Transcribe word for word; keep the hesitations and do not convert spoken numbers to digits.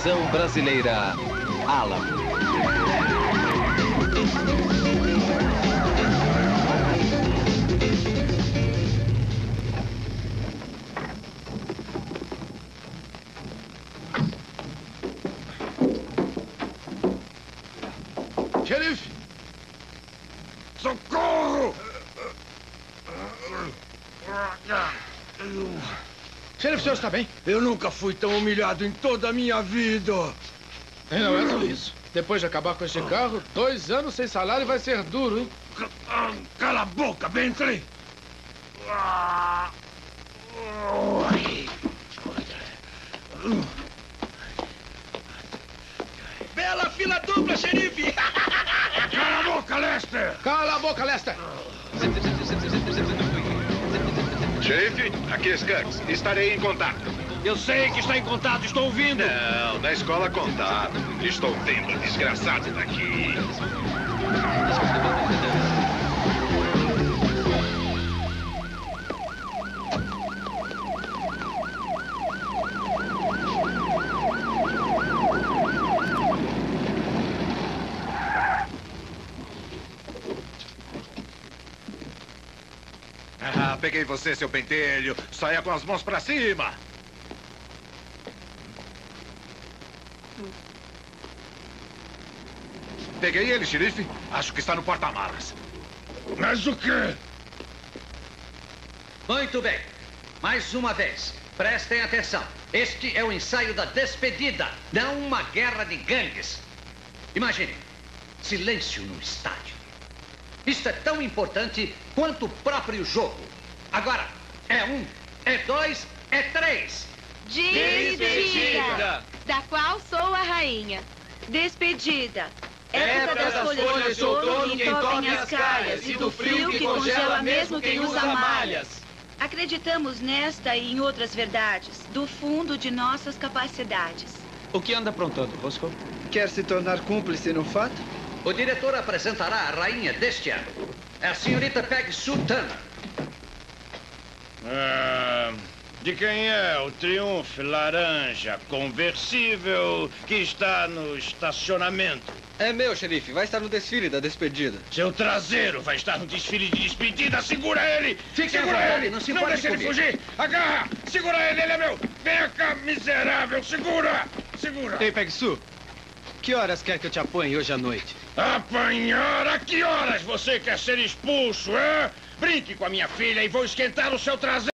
versão brasileira, Alamo. Xerife! Socorro! Xerife, o senhor está bem? Eu nunca fui tão humilhado em toda a minha vida. E não é só isso. Depois de acabar com este carro, dois anos sem salário vai ser duro, hein? Cala a boca, Bentley! Bela fila dupla, xerife! Cala a boca, Lester! Cala a boca, Lester! Xerife, aqui é Skaggs. Estarei em contato. Eu sei que está em contato, estou ouvindo. Não, na escola contato. Estou tendo desgraçado daqui. Ah, peguei você, seu pentelho. Saia com as mãos pra cima. Peguei ele, xerife. Acho que está no porta-malas. Mas o quê? Muito bem. Mais uma vez, prestem atenção. Este é o ensaio da despedida, não uma guerra de gangues. Imaginem, silêncio no estádio. Isto é tão importante quanto o próprio jogo. Agora, é um, é dois, é três. Despedida, da qual sou a rainha. Despedida. Época das folhas de outono que entornem as caias e do frio que congela mesmo quem usa malhas. Acreditamos nesta e em outras verdades, do fundo de nossas capacidades. O que anda aprontando, Roscoe? Quer se tornar cúmplice no fato? O diretor apresentará a rainha deste ano. É a senhorita Peg Sue Turner. Ah, de quem é o Triumph laranja conversível que está no estacionamento? É meu, xerife. Vai estar no desfile da despedida. Seu traseiro vai estar no desfile de despedida. Segura ele! Fique Segura à vontade, ele! não se Não importe deixe ele comigo. fugir! Agarra! Segura ele, ele é meu! Vem cá, miserável! Segura! Segura! Ei, Peg Sue. Que horas quer que eu te apanhe hoje à noite? Apanhar? A que horas você quer ser expulso, é? Brinque com a minha filha e vou esquentar o seu traseiro.